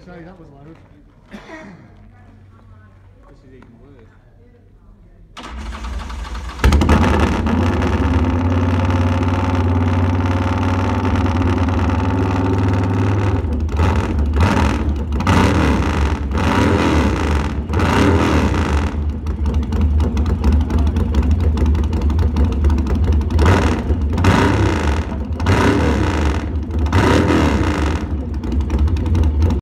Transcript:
say that was loud. This is even worse.